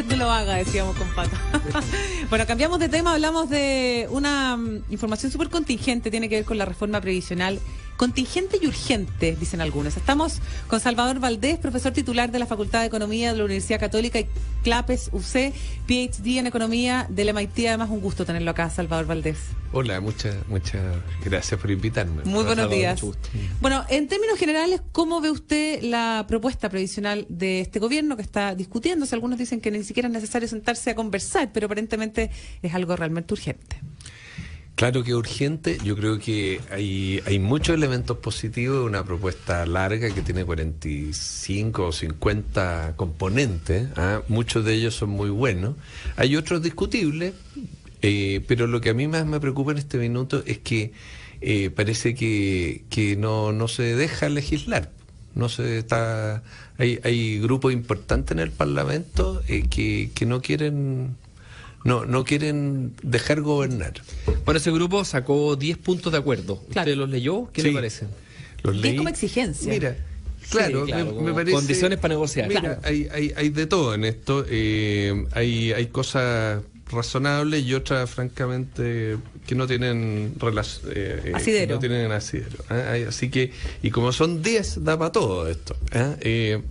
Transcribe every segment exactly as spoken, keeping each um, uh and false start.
usted no lo haga, decíamos con Pato. Bueno, cambiamos de tema, hablamos de una um, información súper contingente, tiene que ver con la reforma previsional. Contingente y urgente, dicen algunos. Estamos con Salvador Valdés, profesor titular de la Facultad de Economía de la Universidad Católica y CLAPES U C, P H D en Economía del M I T. Además, un gusto tenerlo acá, Salvador Valdés. Hola, muchas muchas gracias por invitarme. Muy buenos días. Bueno, en términos generales, ¿cómo ve usted la propuesta previsional de este gobierno que está discutiéndose? Algunos dicen que ni siquiera es necesario sentarse a conversar, pero aparentemente es algo realmente urgente. Claro que es urgente. Yo creo que hay, hay muchos elementos positivos, una propuesta larga que tiene cuarenta y cinco o cincuenta componentes, ¿eh? Muchos de ellos son muy buenos. Hay otros discutibles, eh, pero lo que a mí más me preocupa en este minuto es que eh, parece que, que no, no se deja legislar. No se está, hay, hay grupos importantes en el Parlamento eh, que, que no quieren... No, no quieren dejar gobernar. Bueno, ese grupo sacó diez puntos de acuerdo. Claro. ¿Usted los leyó? ¿Qué Sí. le parece? Los Y es como exigencia. Mira, claro, Sí, claro, me, me parece... condiciones para negociar. Mira, Claro. hay, hay, hay de todo en esto. Eh, hay, hay cosas razonables y otras, francamente, que no tienen relación... Eh, Asidero. que no tienen asidero. ¿eh? Hay- Así que, y como son diez, da para todo esto. ¿eh? Eh,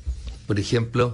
por ejemplo...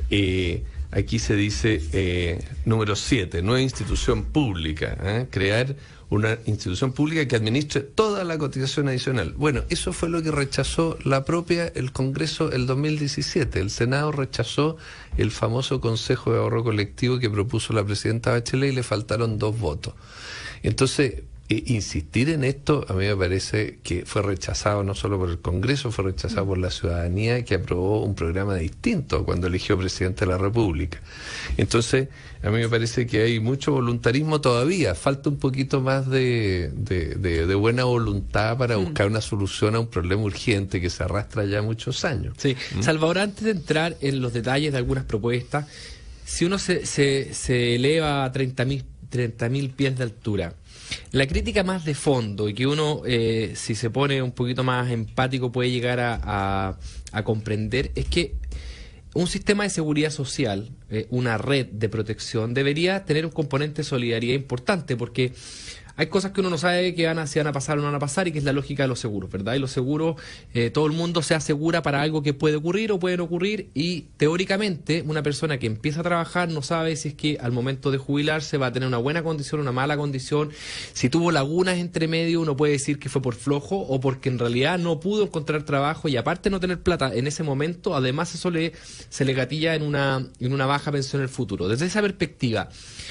Eh, Aquí se dice, eh, número siete, nueva institución pública, ¿eh? crear una institución pública que administre toda la cotización adicional. Bueno, eso fue lo que rechazó la propia, el Congreso, el dos mil diecisiete. El Senado rechazó el famoso Consejo de Ahorro Colectivo que propuso la presidenta Bachelet y le faltaron dos votos. Entonces, eh, insistir en esto a mí me parece que fue rechazado no solo por el Congreso, fue rechazado por la ciudadanía que aprobó un programa distinto cuando eligió presidente de la República. Entonces, a mí me parece que hay mucho voluntarismo todavía, falta un poquito más de, de, de, de buena voluntad para buscar una solución a un problema urgente que se arrastra ya muchos años. Sí. ¿Mm? Salvador, antes de entrar en los detalles de algunas propuestas, si uno se, se, se eleva a treinta mil pies de altura, la crítica más de fondo y que uno, eh, si se pone un poquito más empático, puede llegar a, a, a comprender, es que un sistema de seguridad social, eh, una red de protección, debería tener un componente de solidaridad importante, porque hay cosas que uno no sabe que van a, si van a pasar o no van a pasar, y que es la lógica de los seguros, ¿verdad? Y los seguros, eh, todo el mundo se asegura para algo que puede ocurrir o puede no ocurrir, y teóricamente una persona que empieza a trabajar no sabe si es que al momento de jubilarse va a tener una buena condición o una mala condición. Si tuvo lagunas entre medio, uno puede decir que fue por flojo o porque en realidad no pudo encontrar trabajo, y aparte de no tener plata en ese momento, además eso le, se le gatilla en una, en una baja pensión en el futuro. Desde esa perspectiva,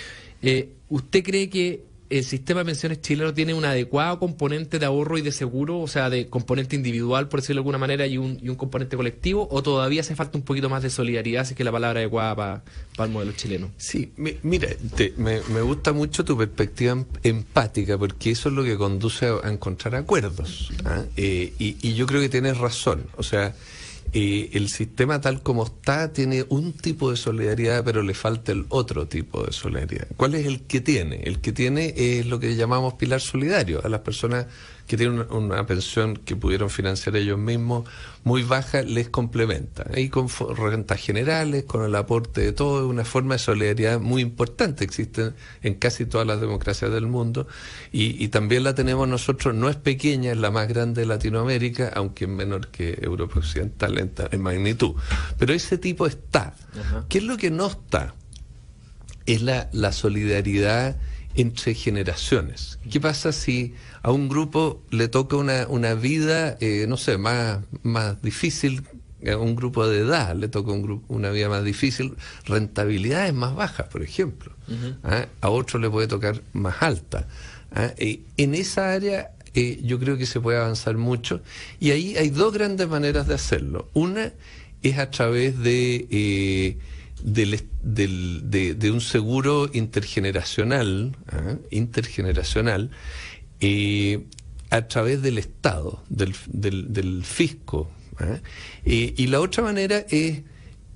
eh, ¿usted cree que el sistema de pensiones chileno tiene un adecuado componente de ahorro y de seguro, o sea, de componente individual, por decirlo de alguna manera, y un, y un componente colectivo, o todavía hace falta un poquito más de solidaridad, si es que es la palabra adecuada para pa el modelo chileno? Sí, mi, mira, te, me, me gusta mucho tu perspectiva em- empática, porque eso es lo que conduce a, a encontrar acuerdos. ¿ah? Eh, y, y yo creo que tienes razón. O sea, eh, el sistema tal como está tiene un tipo de solidaridad, pero le falta el otro tipo de solidaridad. ¿Cuál es el que tiene? El que tiene es lo que llamamos pilar solidario. A las personas que tienen una, una pensión que pudieron financiar ellos mismos muy baja, les complementa. Ahí con fo- rentas generales, con el aporte de todo, una forma de solidaridad muy importante. Existe en casi todas las democracias del mundo, y, y también la tenemos nosotros. No es pequeña, es la más grande de Latinoamérica, aunque es menor que Europa Occidental en, ta- en magnitud. Pero ese tipo está. Ajá. ¿Qué es lo que no está? Es la, la solidaridad entre generaciones. ¿Qué pasa si a un grupo le toca una, una vida, eh, no sé, más, más difícil, a un grupo de edad le toca un grupo, una vida más difícil, rentabilidades más bajas, por ejemplo? Uh-huh. ¿Ah? A otro le puede tocar más alta. ¿Ah? Eh, en esa área eh, yo creo que se puede avanzar mucho, y ahí hay dos grandes maneras de hacerlo. Una es a través de... Eh, Del, del, de, de un seguro intergeneracional, ¿eh? intergeneracional, eh, a través del Estado, del, del, del fisco. ¿eh? Eh, y la otra manera es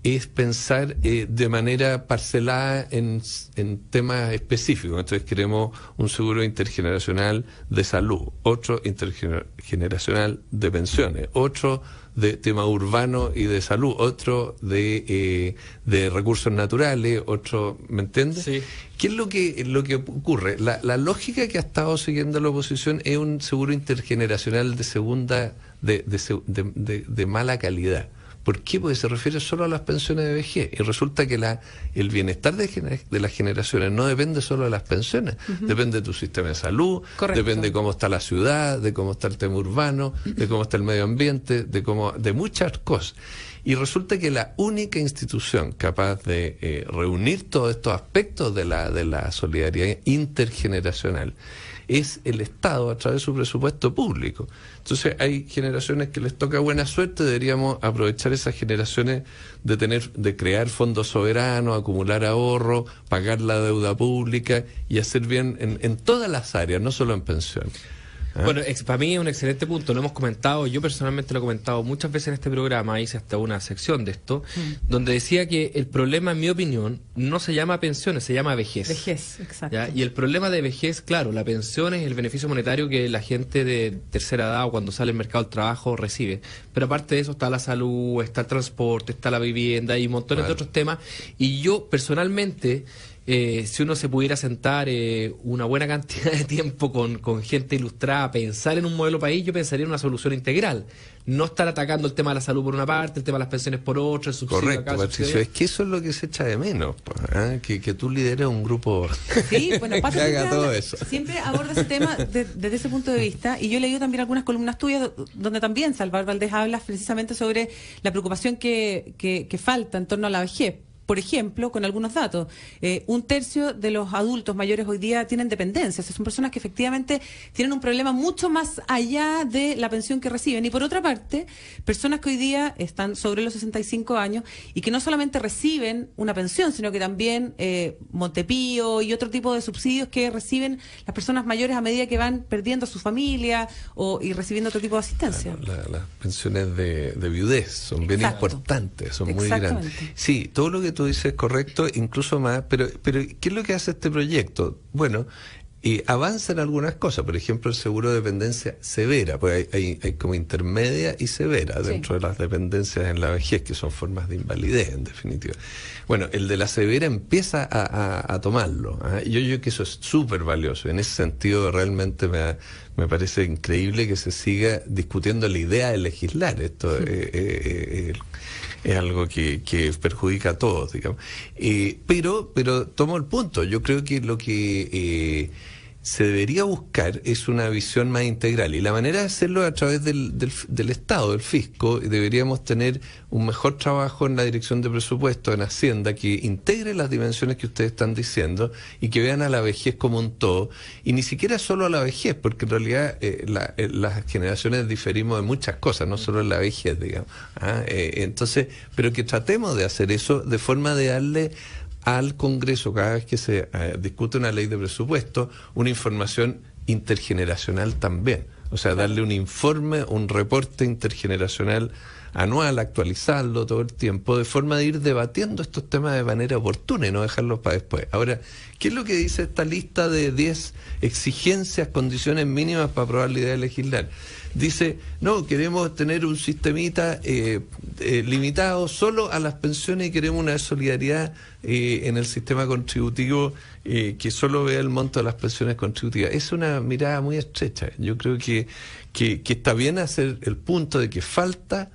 es pensar eh, de manera parcelada en, en temas específicos. Entonces queremos un seguro intergeneracional de salud, otro intergeneracional de pensiones, otro de tema urbano y de salud, otro de eh, de recursos naturales, otro, ¿me entiendes? Sí. ¿Qué es lo que lo que ocurre? La, la lógica que ha estado siguiendo la oposición es un seguro intergeneracional de segunda, de, de, de, de, de mala calidad. ¿Por qué? Porque se refiere solo a las pensiones de vejez. Y resulta que la el bienestar de, de las generaciones no depende solo de las pensiones. Uh-huh. Depende de tu sistema de salud, correcto, depende de cómo está la ciudad, de cómo está el tema urbano, de cómo está el medio ambiente, de cómo de muchas cosas. Y resulta que la única institución capaz de eh, reunir todos estos aspectos de la, de la solidaridad intergeneracional es el Estado a través de su presupuesto público. Entonces hay generaciones que les toca buena suerte, deberíamos aprovechar esas generaciones de tener, de crear fondos soberanos, acumular ahorro, pagar la deuda pública y hacer bien en, en todas las áreas, no solo en pensión. ¿Ah? Bueno, ex, para mí es un excelente punto, lo hemos comentado, yo personalmente lo he comentado muchas veces en este programa, hice hasta una sección de esto, mm. donde decía que el problema, en mi opinión, no se llama pensiones, se llama vejez. Vejez, exacto. ¿Ya? Y el problema de vejez, claro, la pensión es el beneficio monetario que la gente de tercera edad o cuando sale al mercado del trabajo recibe, pero aparte de eso está la salud, está el transporte, está la vivienda y montones bueno. de otros temas, y yo personalmente... Eh, si uno se pudiera sentar eh, una buena cantidad de tiempo con, con gente ilustrada, pensar en un modelo país, yo pensaría en una solución integral. No estar atacando el tema de la salud por una parte, el tema de las pensiones por otra, el subsidio correcto, acá, Patricio, es que eso es lo que se echa de menos, ¿eh? que, que tú lideres un grupo sí, bueno, que haga todo habla, eso. Siempre aborda ese tema de, desde ese punto de vista, y yo he leído también algunas columnas tuyas donde también Salvador Valdés habla precisamente sobre la preocupación que, que, que falta en torno a la vejez. Por ejemplo, con algunos datos, eh, un tercio de los adultos mayores hoy día tienen dependencias. Son personas que efectivamente tienen un problema mucho más allá de la pensión que reciben. Y por otra parte, personas que hoy día están sobre los sesenta y cinco años y que no solamente reciben una pensión, sino que también eh, Montepío y otro tipo de subsidios que reciben las personas mayores a medida que van perdiendo a su familia o, y recibiendo otro tipo de asistencia. Claro, la, las pensiones de, de viudez son bien Exacto. importantes, son muy grandes. Sí, todo lo que tú dices es correcto, incluso más, pero pero ¿qué es lo que hace este proyecto? Bueno, eh, avanza en algunas cosas, por ejemplo, el seguro de dependencia severa, pues hay, hay, hay como intermedia y severa dentro sí. de las dependencias en la vejez, que son formas de invalidez, en definitiva. Bueno, el de la severa empieza a, a, a tomarlo. ¿eh? Yo yo que eso es súper valioso. En ese sentido, realmente me, me parece increíble que se siga discutiendo la idea de legislar. Esto sí. eh, eh, eh, es algo que, que perjudica a todos, digamos. Eh, pero, pero tomo el punto. Yo creo que lo que eh, se debería buscar es una visión más integral. Y la manera de hacerlo es a través del, del, del Estado, del fisco. Deberíamos tener un mejor trabajo en la dirección de presupuesto, en Hacienda, que integre las dimensiones que ustedes están diciendo y que vean a la vejez como un todo. Y ni siquiera solo a la vejez, porque en realidad eh, la, eh, las generaciones diferimos de muchas cosas, no solo en la vejez, digamos. ¿ah? Eh, entonces, pero que tratemos de hacer eso de forma de darle al Congreso, cada vez que se eh, discute una ley de presupuesto, una información intergeneracional también. O sea, darle un informe, un reporte intergeneracional anual, actualizarlo todo el tiempo, de forma de ir debatiendo estos temas de manera oportuna y no dejarlos para después. Ahora, ¿qué es lo que dice esta lista de diez exigencias, condiciones mínimas para aprobar la idea de legislar? Dice, no, queremos tener un sistemita eh, eh, limitado solo a las pensiones y queremos una solidaridad eh, en el sistema contributivo eh, que solo vea el monto de las pensiones contributivas. Es una mirada muy estrecha. Yo creo que, que, que está bien hacer el punto de que falta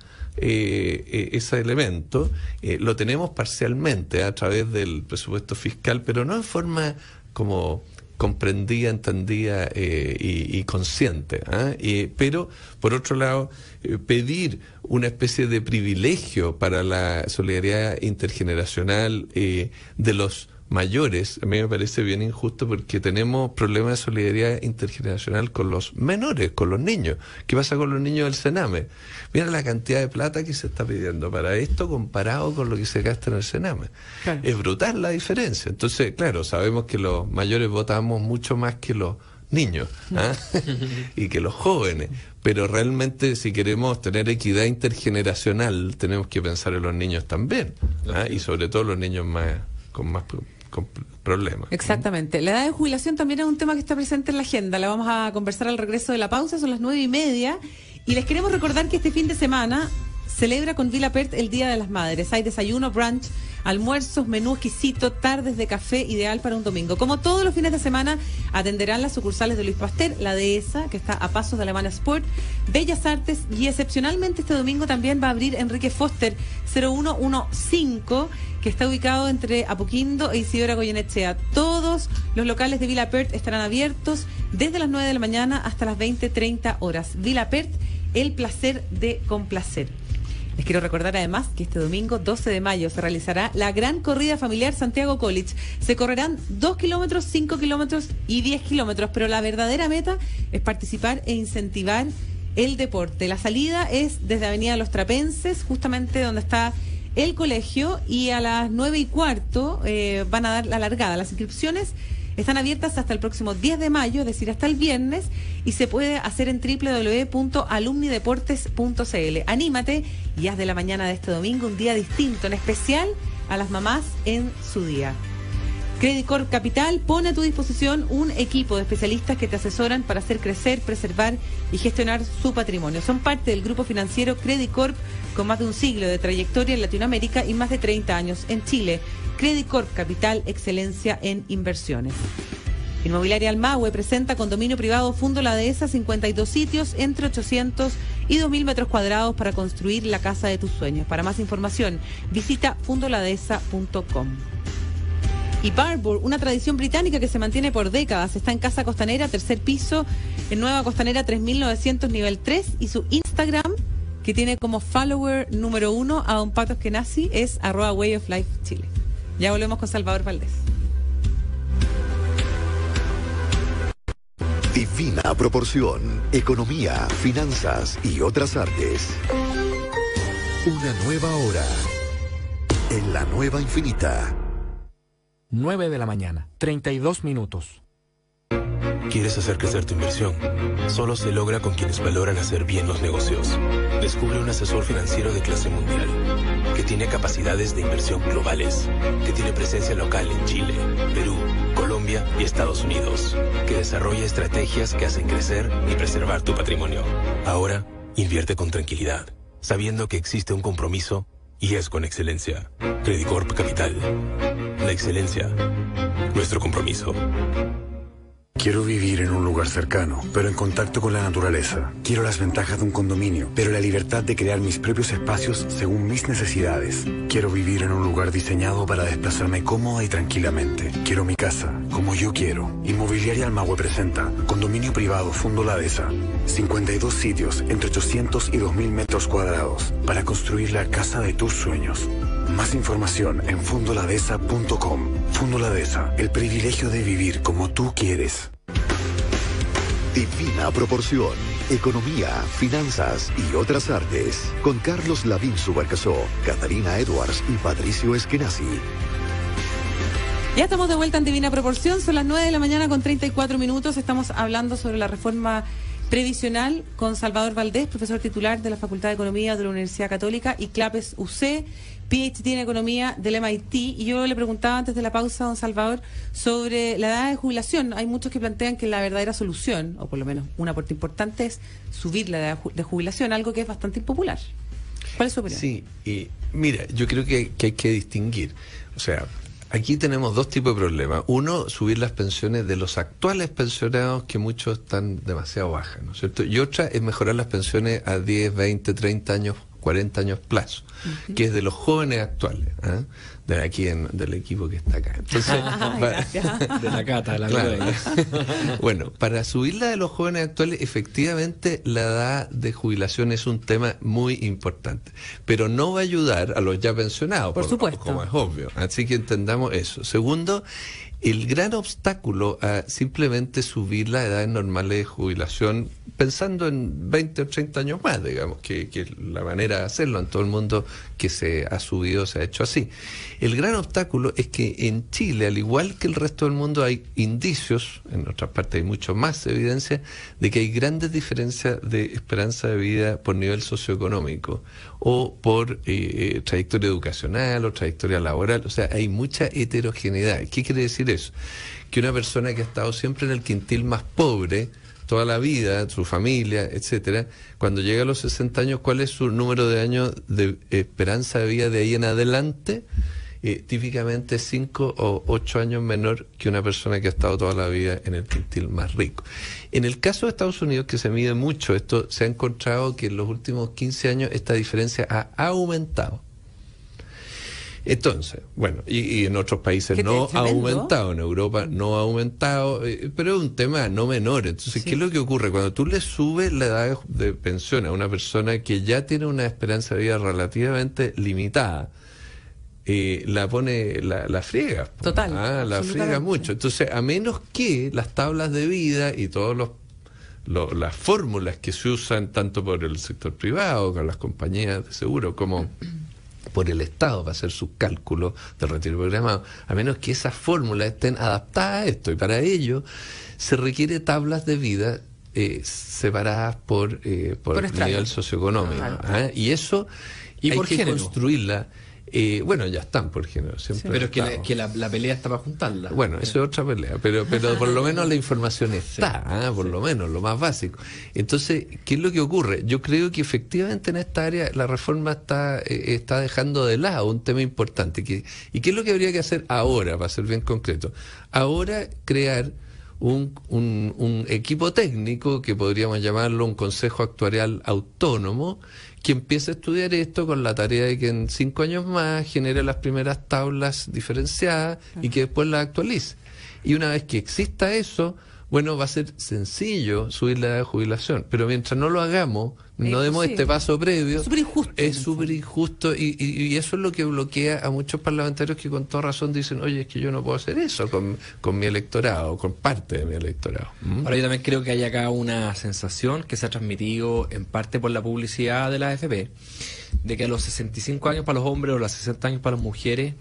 Eh, eh, ese elemento, eh, lo tenemos parcialmente eh, a través del presupuesto fiscal, pero no en forma como comprendida, entendida eh, y, y consciente. ¿eh? Y, pero, por otro lado, eh, pedir una especie de privilegio para la solidaridad intergeneracional eh, de los mayores, a mí me parece bien injusto porque tenemos problemas de solidaridad intergeneracional con los menores, con los niños. ¿Qué pasa con los niños del Sename? Mira la cantidad de plata que se está pidiendo para esto comparado con lo que se gasta en el Sename. Claro. Es brutal la diferencia. Entonces, claro, sabemos que los mayores votamos mucho más que los niños ¿ah? y que los jóvenes, pero realmente si queremos tener equidad intergeneracional tenemos que pensar en los niños también. ¿ah? Y sobre todo los niños más con más con problemas. Exactamente. La edad de jubilación también es un tema que está presente en la agenda. La vamos a conversar al regreso de la pausa, son las nueve y media. Y les queremos recordar que este fin de semana celebra con Villa Pert el Día de las Madres. Hay desayuno, brunch, almuerzos, menú exquisito, tardes de café, ideal para un domingo. Como todos los fines de semana, atenderán las sucursales de Luis Pasteur, la Dehesa, que está a pasos de Alemana Sport, Bellas Artes, y excepcionalmente este domingo también va a abrir Enrique Foster cero uno uno cinco, que está ubicado entre Apoquindo e Isidora Goyenechea. Todos los locales de Villa Pert estarán abiertos desde las nueve de la mañana hasta las veinte treinta horas. Villa Pert, el placer de complacer. Les quiero recordar además que este domingo doce de mayo se realizará la gran corrida familiar Santiago College. Se correrán dos kilómetros, cinco kilómetros y diez kilómetros, pero la verdadera meta es participar e incentivar el deporte. La salida es desde Avenida Los Trapenses, justamente donde está el colegio, y a las nueve y cuarto eh, van a dar la largada. Las inscripciones están abiertas hasta el próximo diez de mayo, es decir, hasta el viernes, y se puede hacer en doble u doble u doble u punto alumnideportes punto c l. Anímate y haz de la mañana de este domingo un día distinto, en especial a las mamás en su día. Credit Corp Capital pone a tu disposición un equipo de especialistas que te asesoran para hacer crecer, preservar y gestionar su patrimonio. Son parte del grupo financiero Credit Corp, con más de un siglo de trayectoria en Latinoamérica y más de treinta años en Chile. Credit Corp Capital, excelencia en inversiones. Inmobiliaria Almahue presenta condominio privado Fundo La Dehesa, cincuenta y dos sitios entre ochocientos y dos mil metros cuadrados para construir la casa de tus sueños. Para más información, visita fundo la dehesa punto com. Y Barbour, una tradición británica que se mantiene por décadas, está en Casa Costanera, tercer piso, en Nueva Costanera tres mil novecientos, nivel tres, y su Instagram, que tiene como follower número uno a don Pato Eskenazi, es arroba Way of Life Chile. Ya volvemos con Salvador Valdés. Divina Proporción, economía, finanzas y otras artes. Una nueva hora en la nueva infinita. nueve de la mañana, treinta y dos minutos. ¿Quieres hacer crecer tu inversión? Solo se logra con quienes valoran hacer bien los negocios. Descubre un asesor financiero de clase mundial, que tiene capacidades de inversión globales, que tiene presencia local en Chile, Perú, Colombia y Estados Unidos, que desarrolla estrategias que hacen crecer y preservar tu patrimonio. Ahora, invierte con tranquilidad, sabiendo que existe un compromiso y es con excelencia. Credit Corp Capital. La excelencia, nuestro compromiso. Quiero vivir en un lugar cercano, pero en contacto con la naturaleza. Quiero las ventajas de un condominio, pero la libertad de crear mis propios espacios según mis necesidades. Quiero vivir en un lugar diseñado para desplazarme cómoda y tranquilamente. Quiero mi casa, como yo quiero. Inmobiliaria Almahue presenta Condominio Privado Fundo La Dehesa. cincuenta y dos sitios entre ochocientos y dos mil metros cuadrados para construir la casa de tus sueños. Más información en fundo la dehesa punto com. Fundo La Dehesa, el privilegio de vivir como tú quieres. Divina Proporción, economía, finanzas y otras artes. Con Carlos Lavín Subarcasó, Catalina Edwards y Patricio Eskenazi. Ya estamos de vuelta en Divina Proporción, son las nueve de la mañana con treinta y cuatro minutos. Estamos hablando sobre la reforma previsional con Salvador Valdés, profesor titular de la Facultad de Economía de la Universidad Católica, y Clapes U C, P H D en Economía del M I T. Y yo le preguntaba antes de la pausa, don Salvador, sobre la edad de jubilación. Hay muchos que plantean que la verdadera solución, o por lo menos un aporte importante, es subir la edad de jubilación, algo que es bastante impopular. ¿Cuál es su opinión? Sí, y mira, yo creo que, que hay que distinguir. O sea, aquí tenemos dos tipos de problemas. Uno, subir las pensiones de los actuales pensionados, que muchos están demasiado bajas, ¿no es cierto? Y otra es mejorar las pensiones a diez, veinte, treinta años, cuarenta años plazo, uh-huh. que es de los jóvenes actuales, ¿eh? De aquí, en, del equipo que está acá. Entonces, para, de la cata, de la claro. Bueno, para subirla de los jóvenes actuales, efectivamente la edad de jubilación es un tema muy importante, pero no va a ayudar a los ya pensionados, por, por supuesto, como es obvio. Así que entendamos eso. Segundo, el gran obstáculo a simplemente subir las edades normales de jubilación, pensando en veinte o treinta años más, digamos, que, que es la manera de hacerlo en todo el mundo que se ha subido, se ha hecho así. El gran obstáculo es que en Chile, al igual que el resto del mundo, hay indicios, en otras partes hay mucho más evidencia, de que hay grandes diferencias de esperanza de vida por nivel socioeconómico o por eh, trayectoria educacional o trayectoria laboral. O sea, hay mucha heterogeneidad. ¿Qué quiere decir eso? Que una persona que ha estado siempre en el quintil más pobre toda la vida, su familia, etcétera, cuando llega a los sesenta años, ¿cuál es su número de años de esperanza de vida de ahí en adelante? Eh, típicamente cinco o ocho años menor que una persona que ha estado toda la vida en el quintil más rico. En el caso de Estados Unidos, que se mide mucho esto, se ha encontrado que en los últimos quince años esta diferencia ha aumentado. Entonces, bueno, y, y en otros países no ha aumentado, en Europa no ha aumentado, eh, pero es un tema no menor. Entonces, sí. ¿Qué es lo que ocurre? Cuando tú le subes la edad de pensión a una persona que ya tiene una esperanza de vida relativamente limitada, eh, la pone, la, la friega. Total. Ah, la friega mucho. Entonces, a menos que las tablas de vida y todos los Lo, las fórmulas que se usan tanto por el sector privado, con las compañías de seguro, como por el Estado para hacer sus cálculos de retiro programado, a menos que esas fórmulas estén adaptadas a esto, y para ello se requiere tablas de vida eh, separadas por, eh, por, por nivel socioeconómico. Ah, ¿eh? Y eso ¿Y hay por que género? construirla. Eh, bueno, ya están por género. Siempre sí. Pero es que, la, que la, la pelea está para juntarla. Bueno, sí. Eso es otra pelea, pero pero por lo menos la información está, sí. ¿eh? por sí. lo menos, lo más básico. Entonces, ¿qué es lo que ocurre? Yo creo que efectivamente en esta área la reforma está eh, está dejando de lado un tema importante. Que, ¿Y qué es lo que habría que hacer ahora, para ser bien concreto? Ahora crear un, un, un equipo técnico, que podríamos llamarlo un consejo actuarial autónomo, que empiece a estudiar esto con la tarea de que en cinco años más genere las primeras tablas diferenciadas y que después las actualice. Y una vez que exista eso, bueno, va a ser sencillo subir la edad de jubilación, pero mientras no lo hagamos, no es demos posible. este paso previo, es súper injusto. Es súper injusto y, y, y eso es lo que bloquea a muchos parlamentarios que con toda razón dicen, oye, es que yo no puedo hacer eso con, con mi electorado, con parte de mi electorado. ¿Mm? Ahora yo también creo que hay acá una sensación que se ha transmitido en parte por la publicidad de la A F P, de que a los sesenta y cinco años para los hombres o a los sesenta años para las mujeres,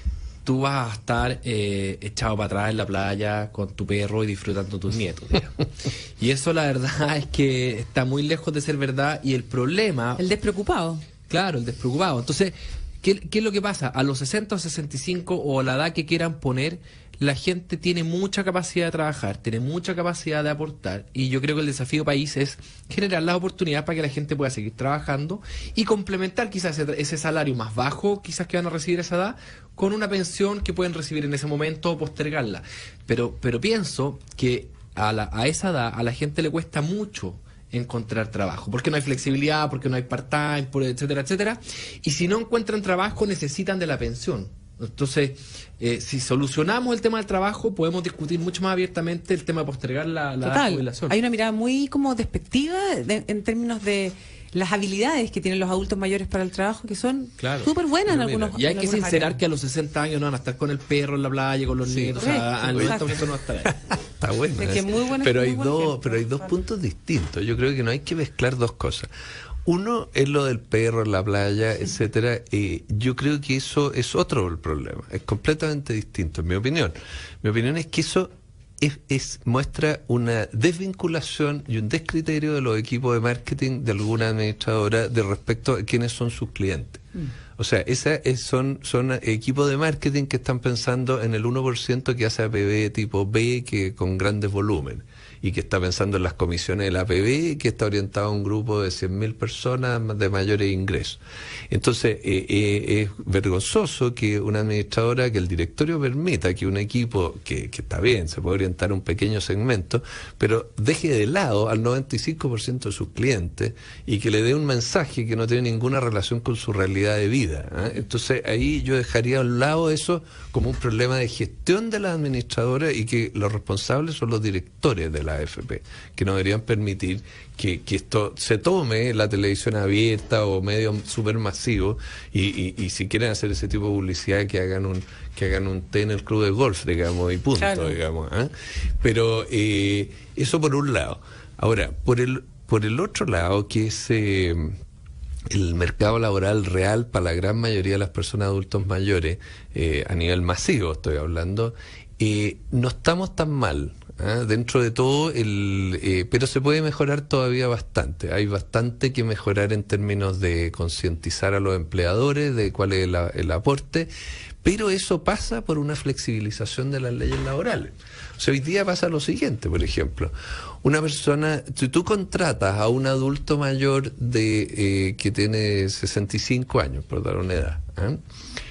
tú vas a estar eh, echado para atrás en la playa con tu perro y disfrutando tus nietos, digamos. Y eso la verdad es que está muy lejos de ser verdad, y el problema... El despreocupado. Claro, el despreocupado. Entonces, ¿qué, qué es lo que pasa? A los sesenta o sesenta y cinco o a la edad que quieran poner, la gente tiene mucha capacidad de trabajar, tiene mucha capacidad de aportar, y yo creo que el desafío país es generar las oportunidades para que la gente pueda seguir trabajando y complementar quizás ese, ese salario más bajo, quizás que van a recibir a esa edad, con una pensión que pueden recibir en ese momento o postergarla. Pero, pero pienso que a, la, a esa edad a la gente le cuesta mucho encontrar trabajo, porque no hay flexibilidad, porque no hay part-time, por etcétera, etcétera, y si no encuentran trabajo necesitan de la pensión. Entonces, eh, si solucionamos el tema del trabajo, podemos discutir mucho más abiertamente el tema de postergar la, la edad de jubilación. Hay una mirada muy como despectiva de, en términos de las habilidades que tienen los adultos mayores para el trabajo, que son claro. súper buenas en algunos Y hay en que sincerar áreas. Que a los sesenta años no van a estar con el perro en la playa, con los sí, nietos. Correcto, o sea, al noventa por ciento no va a estar ahí. Está bueno. Es que muy buena, pero, muy hay buen dos, ejemplo. pero hay dos puntos distintos. Yo creo que no hay que mezclar dos cosas. Uno es lo del perro en la playa, etcétera. Eh, yo creo que eso es otro el problema. Es completamente distinto, en mi opinión. Mi opinión es que eso es, es muestra una desvinculación y un descriterio de los equipos de marketing de alguna administradora de respecto a quiénes son sus clientes. O sea, esa es, son, son equipos de marketing que están pensando en el uno por ciento que hace A P B tipo B, que con grandes volúmenes, y que está pensando en las comisiones del A P B, que está orientado a un grupo de cien mil personas de mayores ingresos. Entonces, eh, eh, es vergonzoso que una administradora, que el directorio permita que un equipo, que, que está bien, se puede orientar a un pequeño segmento, pero deje de lado al noventa y cinco por ciento de sus clientes y que le dé un mensaje que no tiene ninguna relación con su realidad de vida. ¿eh? Entonces, ahí yo dejaría a un lado eso como un problema de gestión de la administradora, y que los responsables son los directores de la la A F P, que no deberían permitir que, que esto se tome la televisión abierta o medios supermasivos y, y, y si quieren hacer ese tipo de publicidad que hagan un que hagan un té en el club de golf, digamos, y punto, claro. digamos. ¿eh? Pero eh, eso por un lado. Ahora, por el por el otro lado, que es eh, el mercado laboral real para la gran mayoría de las personas adultos mayores, eh, a nivel masivo estoy hablando, eh, no estamos tan mal. ¿eh? Dentro de todo, el, eh, pero se puede mejorar todavía bastante. Hay bastante que mejorar en términos de concientizar a los empleadores de cuál es la, el aporte, pero eso pasa por una flexibilización de las leyes laborales. O sea, hoy día pasa lo siguiente, por ejemplo, una persona, si tú contratas a un adulto mayor de eh, que tiene sesenta y cinco años, por dar una edad, ¿eh?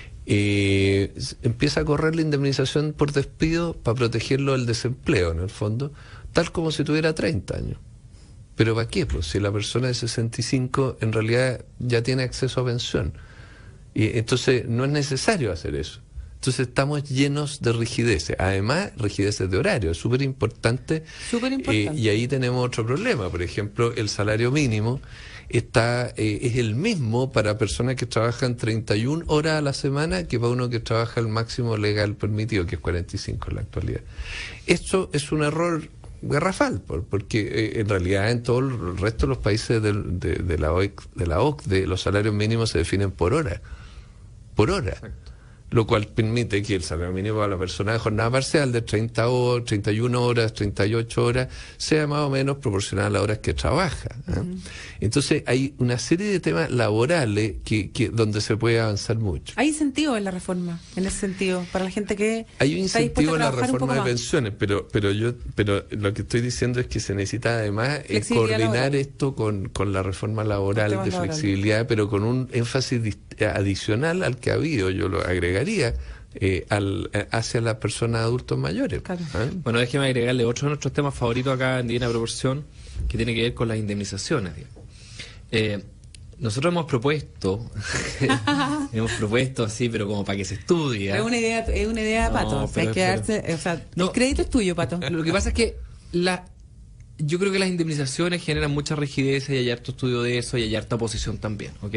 Eh, empieza a correr la indemnización por despido para protegerlo del desempleo, en el fondo, tal como si tuviera treinta años. ¿Pero para qué? Pues si la persona de sesenta y cinco en realidad ya tiene acceso a pensión. Y entonces no es necesario hacer eso. Entonces estamos llenos de rigideces. Además, rigideces de horario. Es súper importante. Súper importante. Eh, y ahí tenemos otro problema. Por ejemplo, el salario mínimo está eh, es el mismo para personas que trabajan treinta y una horas a la semana que para uno que trabaja el máximo legal permitido, que es cuarenta y cinco en la actualidad. Esto es un error garrafal, por, porque eh, en realidad en todo el resto de los países de, de, de la O E C, de la O C D E, los salarios mínimos se definen por hora. Por hora. Exacto. Lo cual permite que el salario mínimo para la persona de jornada parcial de treinta horas, treinta y una horas, treinta y ocho horas, sea más o menos proporcional a las horas que trabaja. ¿eh? Uh-huh. Entonces hay una serie de temas laborales que, que donde se puede avanzar mucho. ¿Hay incentivo en la reforma, en ese sentido, para la gente que hay un incentivo en la reforma de pensiones, pero pero yo pero lo que estoy diciendo es que se necesita además eh, coordinar laboral. esto con, con la reforma laboral de laboral. flexibilidad, pero con un énfasis dist- adicional al que ha habido, yo lo agregué Eh, al, eh, hacia las personas adultos mayores. Claro. ¿Eh? Bueno, déjeme agregarle otro de nuestros temas favoritos acá en Divina Proporción, que tiene que ver con las indemnizaciones. Eh, nosotros hemos propuesto, hemos propuesto así, pero como para que se estudie. Es una idea, es una idea, no, Pato. O sea, hay que darse, o sea, no, el crédito es tuyo, Pato. Lo que pasa es que la yo creo que las indemnizaciones generan mucha rigidez y hay harto estudio de eso y hay harta oposición también, ¿ok?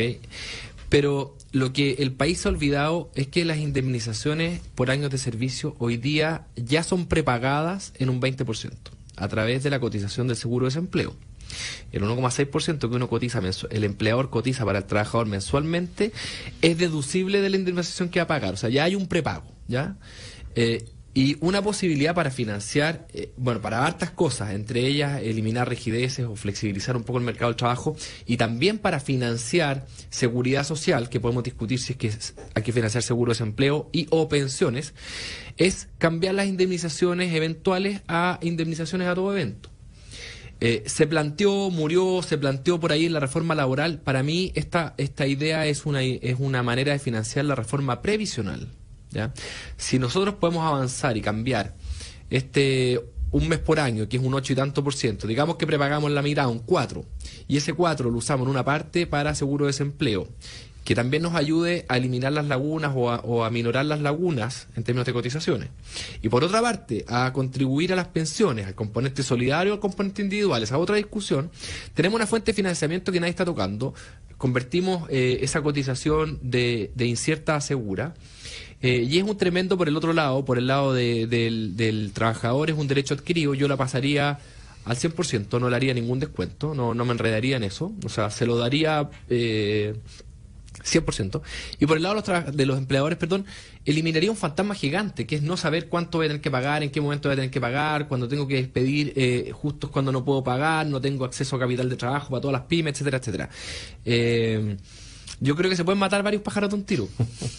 Pero lo que el país ha olvidado es que las indemnizaciones por años de servicio hoy día ya son prepagadas en un veinte por ciento a través de la cotización del seguro de desempleo. El uno coma seis por ciento que uno cotiza mensual, el empleador cotiza para el trabajador mensualmente es deducible de la indemnización que va a pagar. O sea, ya hay un prepago, ¿ya? Eh, y una posibilidad para financiar, eh, bueno, para hartas cosas, entre ellas eliminar rigideces o flexibilizar un poco el mercado del trabajo, y también para financiar seguridad social, que podemos discutir si es que hay que financiar seguro de desempleo y o pensiones, es cambiar las indemnizaciones eventuales a indemnizaciones a todo evento. Eh, se planteó, murió, se planteó por ahí en la reforma laboral. Para mí esta, esta idea es una, es una manera de financiar la reforma previsional. ¿Ya? Si nosotros podemos avanzar y cambiar este un mes por año, que es un ocho y tanto por ciento, digamos que prepagamos la mitad, un cuatro, y ese cuatro lo usamos en una parte para seguro de desempleo, que también nos ayude a eliminar las lagunas o a, o a minorar las lagunas en términos de cotizaciones. Y por otra parte, a contribuir a las pensiones, al componente solidario, al componente individual, esa otra discusión, tenemos una fuente de financiamiento que nadie está tocando, convertimos eh, esa cotización de, de incierta a segura. Eh, y es un tremendo por el otro lado, por el lado de, del, del trabajador, es un derecho adquirido. Yo la pasaría al cien por ciento, no le haría ningún descuento, no, no me enredaría en eso, o sea, se lo daría eh, cien por ciento. Y por el lado de los, tra- de los empleadores, perdón, eliminaría un fantasma gigante, que es no saber cuánto voy a tener que pagar, en qué momento voy a tener que pagar, cuando tengo que despedir, eh, justo es cuando no puedo pagar, no tengo acceso a capital de trabajo para todas las pymes, etcétera, etcétera. Eh, yo creo que se pueden matar varios pájaros de un tiro.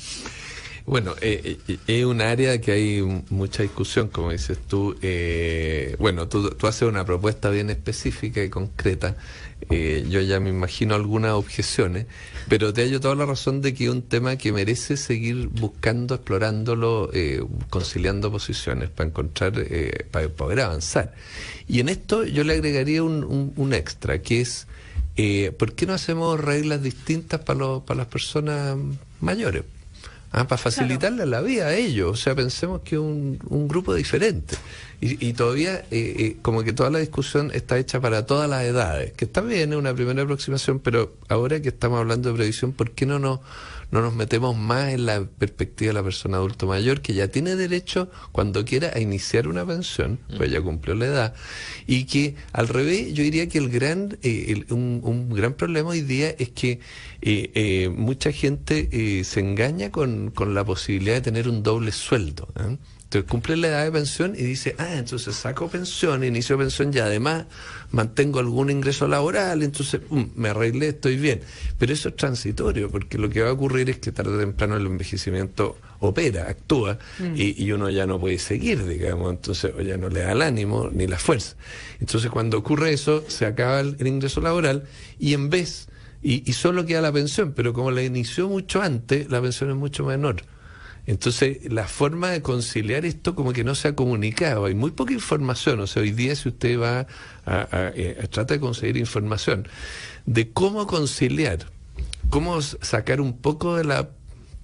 Bueno, eh, eh, es un área que hay mucha discusión, como dices tú. Eh, bueno, tú, tú haces una propuesta bien específica y concreta. Eh, yo ya me imagino algunas objeciones, pero te hallo toda la razón de que es un tema que merece seguir buscando, explorándolo, eh, conciliando posiciones para encontrar, eh, para poder avanzar. Y en esto yo le agregaría un, un, un extra, que es, eh, ¿por qué no hacemos reglas distintas para, los, para las personas mayores? Ah, para facilitarle la vida a ellos. O sea, pensemos que es un, un grupo diferente. Y, y todavía, eh, eh, como que toda la discusión está hecha para todas las edades, que está bien, es una primera aproximación, pero ahora que estamos hablando de previsión, ¿por qué no nos, no nos metemos más en la perspectiva de la persona adulto mayor, que ya tiene derecho, cuando quiera, a iniciar una pensión, pues ya cumplió la edad, y que, al revés, yo diría que el gran, eh, el, un, un gran problema hoy día es que eh, eh, mucha gente eh, se engaña con, con la posibilidad de tener un doble sueldo, ¿eh? Entonces cumple la edad de pensión y dice, ah, entonces saco pensión, inicio pensión y además mantengo algún ingreso laboral, entonces um, me arreglé, estoy bien. Pero eso es transitorio, porque lo que va a ocurrir es que tarde o temprano el envejecimiento opera, actúa, mm. y, y uno ya no puede seguir, digamos, entonces o ya no le da el ánimo ni la fuerza. Entonces cuando ocurre eso, se acaba el, el ingreso laboral y en vez, y, y solo queda la pensión, pero como la inició mucho antes, la pensión es mucho menor. Entonces, la forma de conciliar esto como que no se ha comunicado. Hay muy poca información. O sea, hoy día si usted va a, a, a, a trata de conseguir información de cómo conciliar, cómo sacar un poco de la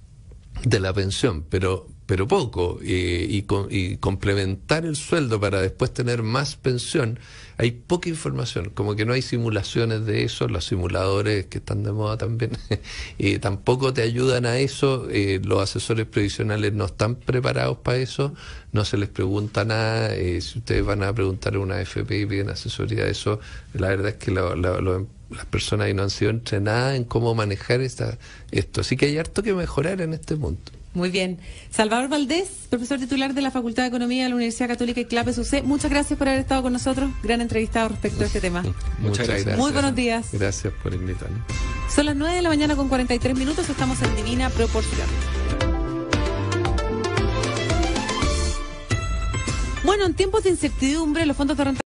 de la pensión, pero pero poco, eh, y, y complementar el sueldo para después tener más pensión, hay poca información, como que no hay simulaciones de eso, los simuladores que están de moda también, eh, tampoco te ayudan a eso, eh, los asesores previsionales no están preparados para eso, no se les pregunta nada, eh, si ustedes van a preguntar a una A F P y piden asesoría de eso, la verdad es que lo, lo, lo, las personas ahí no han sido entrenadas en cómo manejar esta, esto, así que hay harto que mejorar en este punto. Muy bien. Salvador Valdés, profesor titular de la Facultad de Economía de la Universidad Católica ICLAPES U C. Muchas gracias por haber estado con nosotros. Gran entrevistado respecto a este tema. Muchas gracias. Muy buenos días. Gracias por invitarme. Son las nueve de la mañana con cuarenta y tres minutos. Estamos en Divina Proporción. Bueno, en tiempos de incertidumbre, los fondos de renta